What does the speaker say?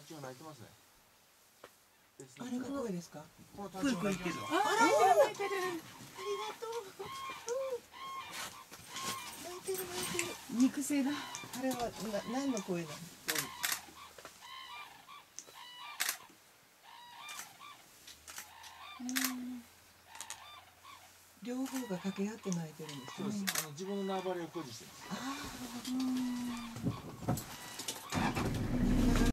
タチウオ鳴いてますね。 あれが声ですか？ このタチウオ鳴いてる。 あら、鳴いてる。ありがとう。鳴いてる鳴いてる。 肉声だ。 あれは何の声なの？両方が掛け合って鳴いてるんですね。 そうです。自分の縄張りを誇示してます。 ああ、なるほど。